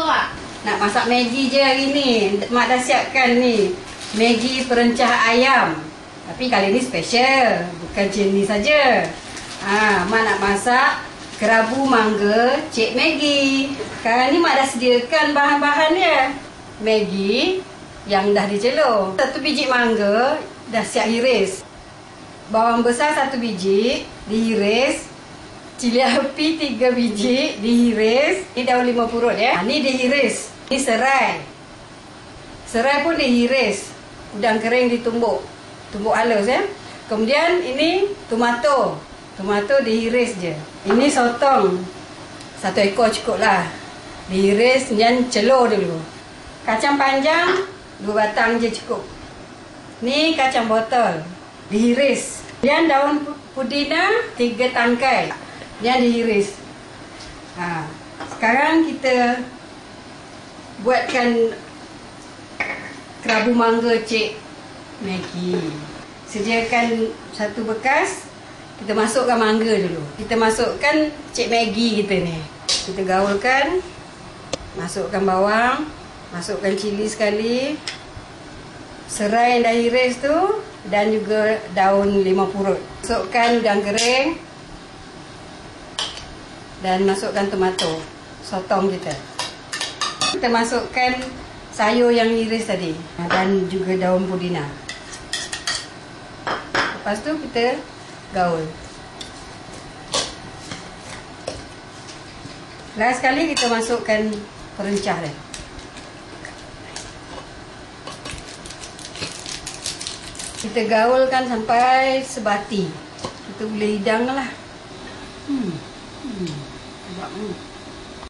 Mak? Nak masak Maggi je hari ni. Mak dah siapkan ni Maggi perencah ayam. Tapi kali ni special, bukan macam ni saja. Mak nak masak kerabu mangga Cik Maggi. Sekarang ni Mak dah sediakan bahan-bahan dia. Maggi yang dah dicelur. 1 biji mangga dah siap hiris. Bawang besar 1 biji dihiris. Cili api 3 biji dihiris. Ini daun 5 purut ya. Ini dihiris. Ini serai. Serai pun dihiris. Udang kering ditumbuk. Tumbuk halus ya. Kemudian ini tomato. Tomato dihiris je. Ini sotong. 1 ekor cukup lah. Dihiris dan celur dulu. Kacang panjang 2 batang je cukup. Ni kacang botol. Dihiris. Dan daun pudina 3 tangkai. Yang dihiris. Sekarang kita buatkan kerabu mangga Cik Maggi. Sediakan 1 bekas. Kita masukkan mangga dulu. Kita masukkan Cik Maggi kita ni. Kita gaulkan. Masukkan bawang. Masukkan cili sekali. Serai yang dah hiris tu. Dan juga daun 5 purut. Masukkan udang kering. Dan masukkan tomato. Sotong kita. Kita masukkan sayur yang iris tadi. Dan juga daun pudina. Lepas tu kita gaul. Last sekali kita masukkan perencah dia. Kita gaulkan sampai sebati. Kita boleh hidang lah. Nampak ni.